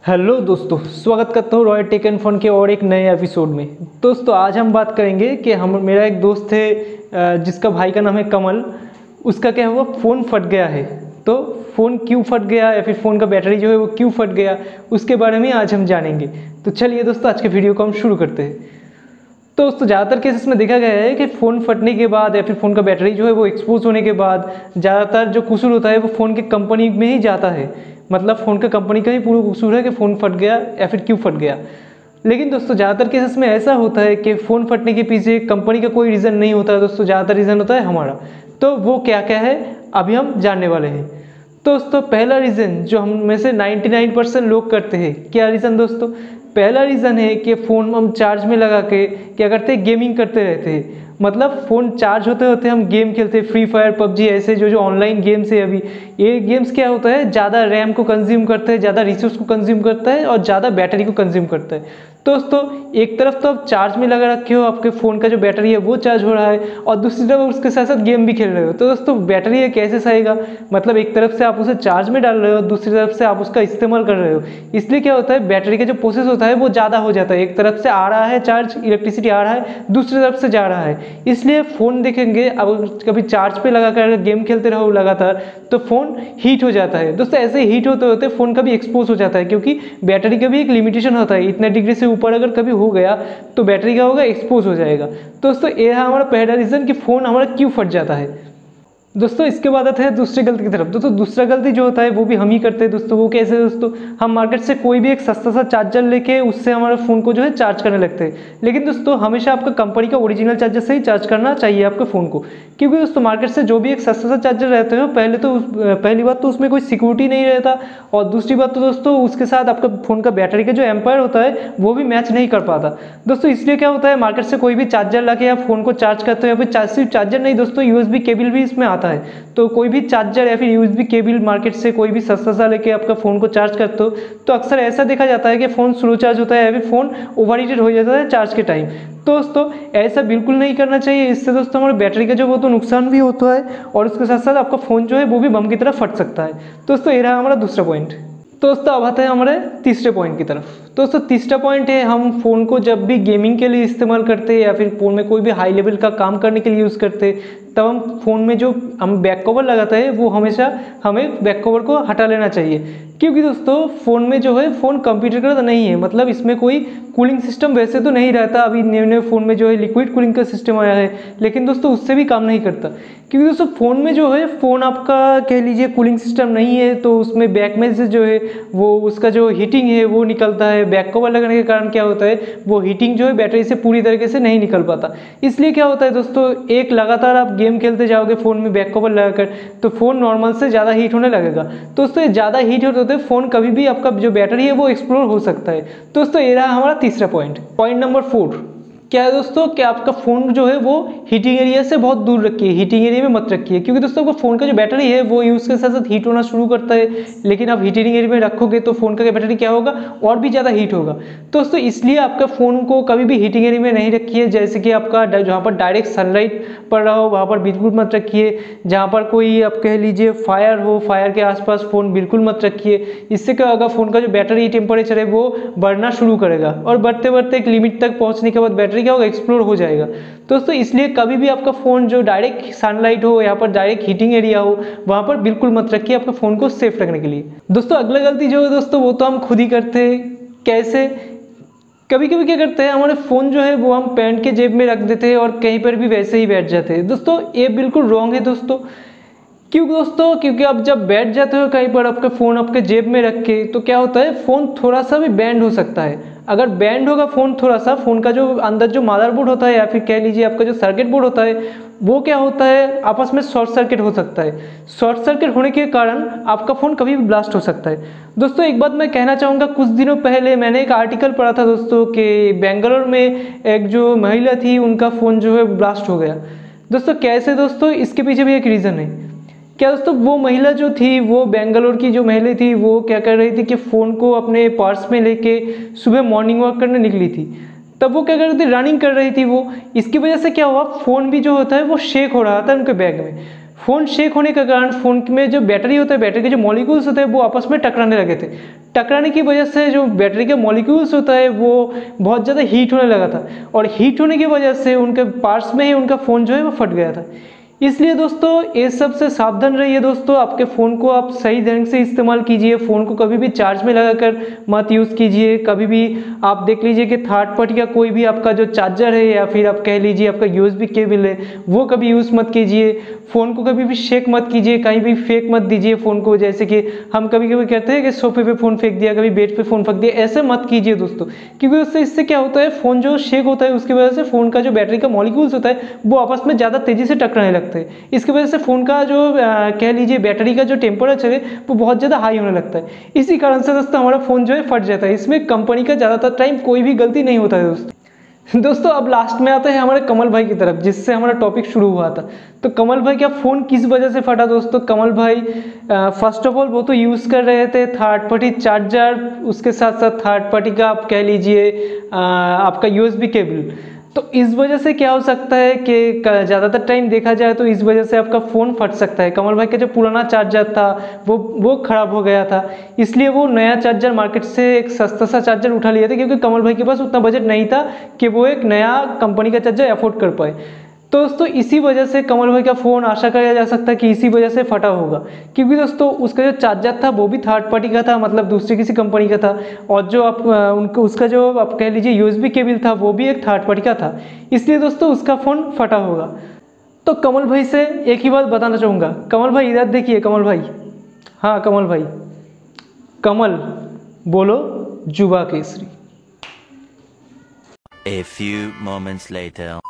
Hello दोस्तों, स्वागत करता हूँ रॉय टेक एंड फन के और एक नए एपिसोड में। दोस्तों आज हम बात करेंगे कि मेरा एक दोस्त है जिसका भाई का नाम है कमल। उसका क्या हुआ, फ़ोन फट गया है। तो फ़ोन क्यों फट गया या फिर फ़ोन का बैटरी जो है वो क्यों फट गया, उसके बारे में आज हम जानेंगे। तो चलिए दोस्तों आज के वीडियो को हम शुरू करते हैं। तो दोस्तों ज़्यादातर केसेस में देखा गया है कि फ़ोन फटने के बाद या फिर फ़ोन का बैटरी जो है वो एक्सपोज होने के बाद ज़्यादातर जो कसूर होता है वो फ़ोन के कंपनी में ही जाता है। मतलब फ़ोन का कंपनी का ही पूरा कसूर है कि फ़ोन फट गया या फिर क्यों फट गया। लेकिन दोस्तों ज़्यादातर केसेस में ऐसा होता है कि फ़ोन फटने के पीछे कंपनी का कोई रीज़न नहीं होता है दोस्तों, ज़्यादातर रीज़न होता है हमारा। तो वो क्या क्या है अभी हम जानने वाले हैं। तो दोस्तों पहला रीज़न जो हम में से 99% लोग करते हैं, क्या रीज़न दोस्तों? पहला रीज़न है कि फ़ोन हम चार्ज में लगा के क्या करते हैं, गेमिंग करते रहते हैं। मतलब फ़ोन चार्ज होते होते हम गेम खेलते हैं, फ्री फायर पबजी ऐसे जो ऑनलाइन गेम्स है। अभी ये गेम्स क्या होता है, ज़्यादा रैम को कंज्यूम करते हैं, ज़्यादा रिसोर्स को कंज्यूम करता है और ज़्यादा बैटरी को कंज्यूम करता है। तो दोस्तों एक तरफ तो आप चार्ज में लगा रखे हो, आपके फ़ोन का जो बैटरी है वो चार्ज हो रहा है और दूसरी तरफ उसके साथ साथ गेम भी खेल रहे हो। तो दोस्तों बैटरी है कैसे सहेगा? मतलब एक तरफ से आप उसे चार्ज में डाल रहे हो, दूसरी तरफ से आप उसका इस्तेमाल कर रहे हो। इसलिए क्या होता है, बैटरी का जो प्रोसेस होता है वो ज़्यादा हो जाता है। एक तरफ से आ रहा है चार्ज, इलेक्ट्रिसिटी आ रहा है, दूसरी तरफ से जा रहा है। इसलिए फ़ोन देखेंगे अब कभी चार्ज पे लगा कर गेम खेलते रहो लगातार तो फ़ोन हीट हो जाता है। दोस्तों ऐसे हीट होते होते फ़ोन कभी एक्सपोज हो जाता है, क्योंकि बैटरी का भी एक लिमिटेशन होता है। इतने डिग्री से ऊपर अगर कभी हो गया तो बैटरी क्या होगा, एक्सपोज हो जाएगा। दोस्तों ये है हमारा पहला रीज़न कि फ़ोन हमारा क्यों फट जाता है। दोस्तों इसके बाद आता है दूसरी गलती की तरफ। दोस्तों दूसरा गलती जो होता है वो भी हम ही करते हैं दोस्तों। वो कैसे दोस्तों, हम मार्केट से कोई भी एक सस्ता सा चार्जर लेके उससे हमारे फ़ोन को जो है चार्ज करने लगते हैं। लेकिन दोस्तों हमेशा आपका कंपनी का ओरिजिनल चार्जर से ही चार्ज करना चाहिए आपके फ़ोन को, क्योंकि दोस्तों मार्केट से जो भी एक सस्ता सा चार्जर रहते हो पहली बात तो उसमें कोई सिक्योरिटी नहीं रहता, और दूसरी बात तो दोस्तों उसके साथ आपका फ़ोन का बैटरी का जो एम्पायर होता है वो भी मैच नहीं कर पाता दोस्तों। इसलिए क्या होता है, मार्केट से कोई भी चार्जर ला के आप फ़ोन को चार्ज करते हो, या फिर सिर्फ चार्जर नहीं दोस्तों, USB केबल भी इसमें आता है। तो कोई भी चार्जर या फिर USB केबल मार्केट से कोई भी सस्ता सा लेके आपका फ़ोन को चार्ज करते हो तो अक्सर ऐसा देखा जाता है कि फ़ोन स्लो चार्ज होता है या फिर फ़ोन ओवरहीटेड हो जाता है चार्ज के टाइम। तो दोस्तों ऐसा बिल्कुल नहीं करना चाहिए। इससे दोस्तों हमारे बैटरी का जो वो तो नुकसान भी होता है और उसके साथ साथ आपका फ़ोन जो है वो भी बम की तरह फट सकता है। दोस्तों ये रहा हमारा दूसरा पॉइंट। तो दोस्तों अब आते हैं हमारे तीसरे पॉइंट की तरफ। तो दोस्तों तीसरा पॉइंट है, हम फ़ोन को जब भी गेमिंग के लिए इस्तेमाल करते हैं या फिर फ़ोन में कोई भी हाई लेवल का काम करने के लिए यूज़ करते हैं, तब हम फ़ोन में जो हम बैक कवर लगाते हैं वो हमेशा हमें बैक कवर को हटा लेना चाहिए। क्योंकि दोस्तों फ़ोन में जो है, फ़ोन कंप्यूटर का तो नहीं है, मतलब इसमें कोई कूलिंग सिस्टम वैसे तो नहीं रहता। अभी नए नए फ़ोन में जो है लिक्विड कूलिंग का सिस्टम आया है, लेकिन दोस्तों उससे भी काम नहीं करता। क्योंकि दोस्तों फ़ोन में जो है, फ़ोन आपका कह लीजिए कूलिंग सिस्टम नहीं है, तो उसमें बैक में से जो है वो उसका जो हीटिंग है वो निकलता है। बैक कवर लगने के कारण क्या होता है, वो हीटिंग जो है बैटरी से पूरी तरीके से नहीं निकल पाता। इसलिए क्या होता है दोस्तों, एक लगातार आप गेम खेलते जाओगे फ़ोन में बैक कवर लगाकर तो फ़ोन नॉर्मल से ज़्यादा हीट होने लगेगा। दोस्तों ये ज़्यादा हीट होते होते फ़ोन कभी भी आपका जो बैटरी है वो एक्सप्लोर हो सकता है। दोस्तों ये रहा हमारा तीसरा पॉइंट। पॉइंट नंबर 4 क्या है दोस्तों, कि आपका फ़ोन जो है वो हीटिंग एरिया से बहुत दूर रखिए, हीटिंग एरिया में मत रखिए। क्योंकि दोस्तों आपका फ़ोन का जो बैटरी है वो यूज़ के साथ साथ हीट होना शुरू करता है, लेकिन आप हीटिंग एरिया में रखोगे तो फ़ोन का बैटरी क्या होगा, और भी ज़्यादा हीट होगा। दोस्तों इसलिए आपका फ़ोन को कभी भी हीटिंग एरिया में नहीं रखिए। जैसे कि आपका जहाँ पर डायरेक्ट सनलाइट पड़ रहा हो वहाँ पर बिल्कुल मत रखिए। जहाँ पर कोई आप कह लीजिए फायर हो, फायर के आसपास फ़ोन बिल्कुल मत रखिए। इससे क्या होगा, फ़ोन का जो बैटरी टेम्परेचर है वो बढ़ना शुरू करेगा, और बढ़ते बढ़ते एक लिमिट तक पहुँचने के बाद बैटरी क्या होगा, एक्सप्लोर हो जाएगा। दोस्तों इसलिए कभी भी आपका फ़ोन जो डायरेक्ट सनलाइट हो, यहाँ पर डायरेक्ट हीटिंग एरिया हो, वहाँ पर बिल्कुल मत रखिए आपके फ़ोन को सेफ रखने के लिए। दोस्तों अगला गलती जो है दोस्तों वो तो हम खुद ही करते हैं। कैसे? कभी कभी क्या करते हैं, हमारे फ़ोन जो है वो हम पैंट के जेब में रख देते हैं और कहीं पर भी वैसे ही बैठ जाते हैं। दोस्तों ये बिल्कुल रॉन्ग है दोस्तों। क्यों दोस्तों? क्योंकि आप जब बैठ जाते हो कहीं पर आपका फ़ोन आपके जेब में रख के, तो क्या होता है, फ़ोन थोड़ा सा भी बैंड हो सकता है। अगर बैंड होगा फ़ोन थोड़ा सा, फ़ोन का जो अंदर जो मदरबोर्ड होता है या फिर कह लीजिए आपका जो सर्किट बोर्ड होता है वो क्या होता है, आपस में शॉर्ट सर्किट हो सकता है। शॉर्ट सर्किट होने के कारण आपका फ़ोन कभी भी ब्लास्ट हो सकता है। दोस्तों एक बात मैं कहना चाहूँगा, कुछ दिनों पहले मैंने एक आर्टिकल पढ़ा था दोस्तों कि बेंगलोर में एक जो महिला थी उनका फ़ोन जो है ब्लास्ट हो गया। दोस्तों कैसे? दोस्तों इसके पीछे भी एक रीज़न है। क्या दोस्तों, वो महिला जो थी, वो बेंगलोर की जो महिला थी, वो क्या कर रही थी कि फ़ोन को अपने पर्स में लेके सुबह मॉर्निंग वॉक करने निकली थी। तब वो क्या कर रही थी, रनिंग कर रही थी वो। इसकी वजह से क्या हुआ, फ़ोन भी जो होता है वो शेक हो रहा था उनके बैग में। फ़ोन शेक होने के कारण फ़ोन में जो बैटरी होता है, बैटरी के जो मॉलिक्यूल्स होते हैं वो आपस में टकराने लगे थे। टकराने की वजह से जो बैटरी के मॉलिक्यूल्स होता है वो बहुत ज़्यादा हीट होने लगा था, और हीट होने की वजह से उनके पार्ट्स में ही उनका फ़ोन जो है वो फट गया था। इसलिए दोस्तों ये सब से सावधान रहिए दोस्तों। आपके फ़ोन को आप सही ढंग से इस्तेमाल कीजिए। फ़ोन को कभी भी चार्ज में लगाकर मत यूज़ कीजिए। कभी भी आप देख लीजिए कि थर्ड पार्टी का कोई भी आपका जो चार्जर है या फिर आप कह लीजिए आपका यूएसबी केबल है वो कभी यूज़ मत कीजिए। फ़ोन को कभी भी शेक मत कीजिए, कहीं भी फेंक मत दीजिए फ़ोन को। जैसे कि हम कभी कभी कहते हैं कि सोफे पे फ़ोन फेंक दिया, कभी बेड पे फ़ोन फेंक दिया, ऐसे मत कीजिए दोस्तों। क्योंकि उससे इससे क्या होता है, फ़ोन जो शेक होता है उसकी वजह से फ़ोन का जो बैटरी का मॉलिक्यूल्स होता है वो आपस में ज़्यादा तेज़ी से टकराने लगते हैं। इसकी वजह से फ़ोन का जो कह लीजिए बैटरी का जो टेम्परेचर है वो बहुत ज़्यादा हाई होने लगता है। इसी कारण से दोस्तों हमारा फ़ोन जो है फट जाता है। इसमें कंपनी का ज़्यादातर टाइम कोई भी गलती नहीं होता है दोस्तों। अब लास्ट में आते हैं हमारे कमल भाई की तरफ, जिससे हमारा टॉपिक शुरू हुआ था। तो कमल भाई का फ़ोन किस वजह से फटा दोस्तों? कमल भाई फर्स्ट ऑफ ऑल वो तो यूज़ कर रहे थे थर्ड पार्टी चार्जर, उसके साथ साथ थर्ड पार्टी का आप कह लीजिए आपका यूएसबी केबल। तो इस वजह से क्या हो सकता है कि ज़्यादातर टाइम देखा जाए तो इस वजह से आपका फ़ोन फट सकता है। कमल भाई का जो पुराना चार्जर था वो ख़राब हो गया था, इसलिए वो नया चार्जर मार्केट से एक सस्ता सा चार्जर उठा लिया था, क्योंकि कमल भाई के पास उतना बजट नहीं था कि वो एक नया कंपनी का चार्जर अफोर्ड कर पाए। तो दोस्तों इसी वजह से कमल भाई का फ़ोन आशा किया जा सकता है कि इसी वजह से फटा होगा, क्योंकि दोस्तों उसका जो चार्जर था वो भी थर्ड पार्टी का था, मतलब दूसरी किसी कंपनी का था, और जो आप उनको उसका जो आप कह लीजिए यूएसबी केबल था वो भी एक थर्ड पार्टी का था, इसलिए दोस्तों उसका फ़ोन फटा होगा। तो कमल भाई से एक ही बात बताना चाहूँगा। कमल भाई इधर देखिए, कमल भाई, हाँ कमल भाई, कमल बोलो जुबा Kesari. A few moments later.